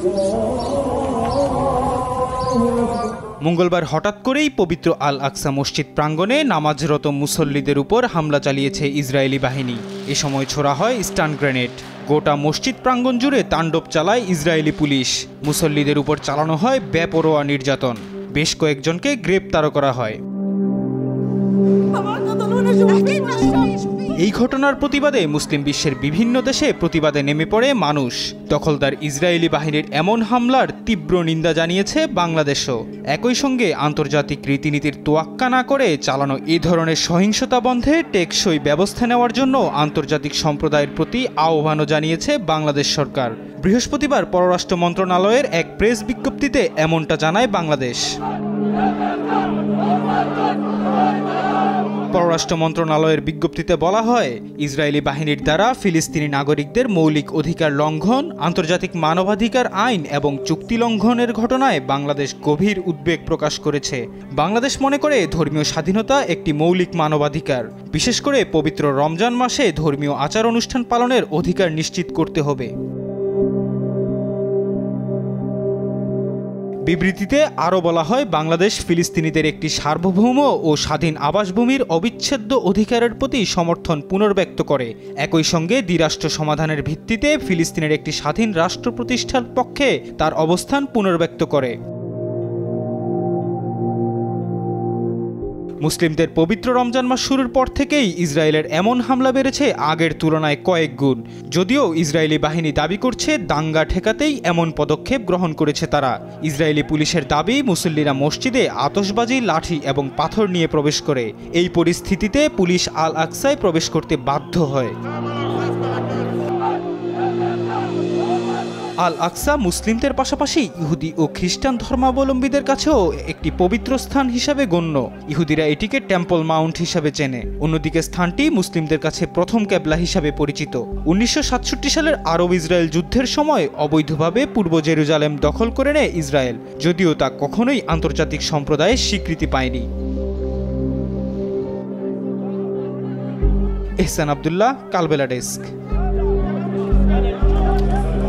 মঙ্গলবার হঠাৎ করেই পবিত্র আল আকসা মসজিদ প্রাঙ্গণে নামাজরত মুসল্লিদের উপর হামলা চালিয়েছে ইসরায়েলি বাহিনী। এ সময় ছোড়া হয় স্টান গ্রেনেড। গোটা মসজিদ প্রাঙ্গণ জুড়ে তাণ্ডব চালায় ইসরায়েলি পুলিশ। মুসল্লিদের উপর চালানো হয় বেপরোয়া নির্যাতন। বেশ কয়েকজনকে গ্রেপ্তারও করা হয়। এই ঘটনার প্রতিবাদে মুসলিম বিশ্বের বিভিন্ন দেশে প্রতিবাদে নেমে পড়ে মানুষ। দখলদার ইসরায়েলি বাহিনীর এমন হামলার তীব্র নিন্দা জানিয়েছে বাংলাদেশও। একই সঙ্গে আন্তর্জাতিক রীতিনীতির তোয়াক্কা না করে চালানো এই ধরনের সহিংসতা বন্ধে টেকসই ব্যবস্থা নেওয়ার জন্য আন্তর্জাতিক সম্প্রদায়ের প্রতি আহ্বানও জানিয়েছে বাংলাদেশ সরকার। বৃহস্পতিবার পররাষ্ট্র মন্ত্রণালয়ের এক প্রেস বিজ্ঞপ্তিতে এমনটা জানায় বাংলাদেশ। পররাষ্ট্র মন্ত্রণালয়ের বিজ্ঞপ্তিতে বলা হয়, ইসরায়েলি বাহিনীর দ্বারা ফিলিস্তিনি নাগরিকদের মৌলিক অধিকার লঙ্ঘন, আন্তর্জাতিক মানবাধিকার আইন এবং চুক্তি লঙ্ঘনের ঘটনায় বাংলাদেশ গভীর উদ্বেগ প্রকাশ করেছে। বাংলাদেশ মনে করে ধর্মীয় স্বাধীনতা একটি মৌলিক মানবাধিকার। বিশেষ করে পবিত্র রমজান মাসে ধর্মীয় আচার অনুষ্ঠান পালনের অধিকার নিশ্চিত করতে হবে। বিবৃতিতে আরও বলা হয়, বাংলাদেশ ফিলিস্তিনিদের একটি সার্বভৌম ও স্বাধীন আবাসভূমির অবিচ্ছেদ্য অধিকারের প্রতি সমর্থন পুনর্ব্যক্ত করে। একই সঙ্গে দ্বিরাষ্ট্র সমাধানের ভিত্তিতে ফিলিস্তিনের একটি স্বাধীন রাষ্ট্র প্রতিষ্ঠার পক্ষে তার অবস্থান পুনর্ব্যক্ত করে। মুসলিমদের পবিত্র রমজান মাস শুরুর পর থেকেই ইসরায়েলের এমন হামলা বেড়েছে আগের তুলনায় কয়েক গুণ। যদিও ইসরায়েলি বাহিনী দাবি করছে দাঙ্গা ঠেকাতেই এমন পদক্ষেপ গ্রহণ করেছে তারা। ইসরায়েলি পুলিশের দাবি, মুসল্লিরা মসজিদে আতশবাজি, লাঠি এবং পাথর নিয়ে প্রবেশ করে। এই পরিস্থিতিতে পুলিশ আল আকসায় প্রবেশ করতে বাধ্য হয়। আল আকসা মুসলিমদের পাশাপাশি ইহুদি ও খ্রিস্টান ধর্মাবলম্বীদের কাছেও একটি পবিত্র স্থান হিসাবে গণ্য। ইহুদিরা এটিকে টেম্পল মাউন্ট হিসাবে চেনে। অন্যদিকে স্থানটি মুসলিমদের কাছে প্রথম কেবলা হিসাবে পরিচিত। 1967 সালের আরব ইসরায়েল যুদ্ধের সময় অবৈধভাবে পূর্ব জেরুজালেম দখল করে নেয় ইসরায়েল, যদিও তা কখনোই আন্তর্জাতিক সম্প্রদায়ের স্বীকৃতি পায়নি। এহসান আব্দুল্লাহ, কালবেলা ডেস্ক।